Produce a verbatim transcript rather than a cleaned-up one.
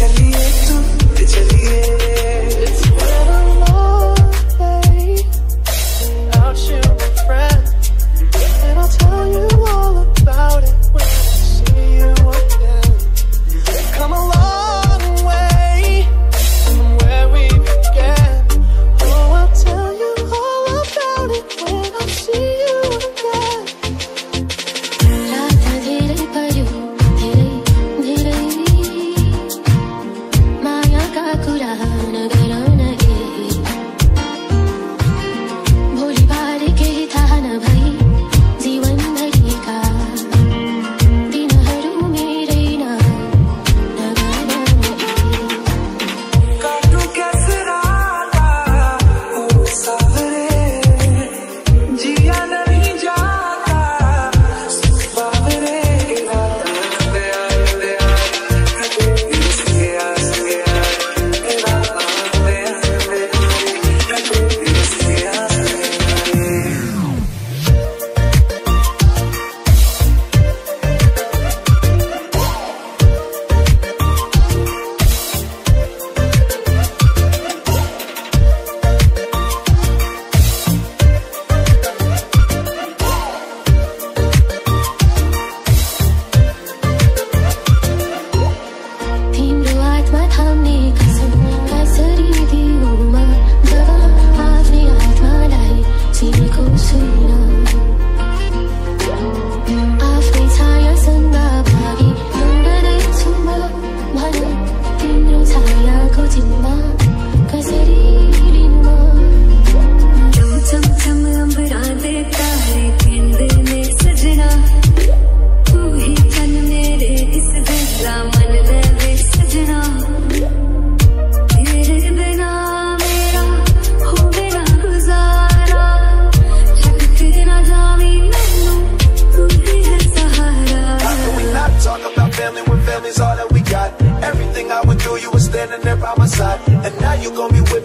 चलिए टूट चलिए It's been a long day without you, my friend, and I'll tell you all about it when I see you again. Come a long way from where we began. Oh, I'll tell you all about it when I see you again. रात धीरे पड़ू धीरे धीरे माया का कुरा नगरा नगे भोली बार के था न भई जीवन भरी का दिनहरू मेरे ना नगरा नगे काटू कैसे राता ओ सावरे जिया नहीं जाता बाबरे राता दे आए दे आए इसके आस के आए राता दे आए दे आए इसके आस के आए तिम्रो आत्मा थाम्ने कसम कसरी दिउमा जब आफ्नै आत्मालाई चिनेको छुइनँ आफ्नै छायासँग भागी दौडदैछु म भन तिम्रो छायाको जिम्मा कसरी लिनु म चम चम अंबरा देता है किंदने सजना तू ही चन मेरे इस दिल मन ले सजना तेरे बिना मेरा हो बिना गुजारा जग तेरे ना जावी मैनू तू ही है सहारा. How can we not talk about family when family's all that we got? Everything I would do, you were standing there by my side, and now you gon' be with